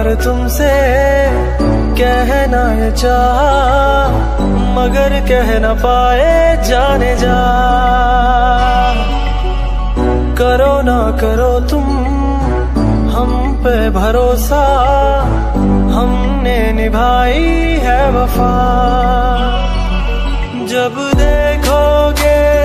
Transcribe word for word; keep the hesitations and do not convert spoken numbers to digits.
बार तुमसे कहना ये चाहा, मगर कह न पाए जाने जा। करो ना करो तुम हम पे भरोसा, हमने निभाई है वफा। जब देखोगे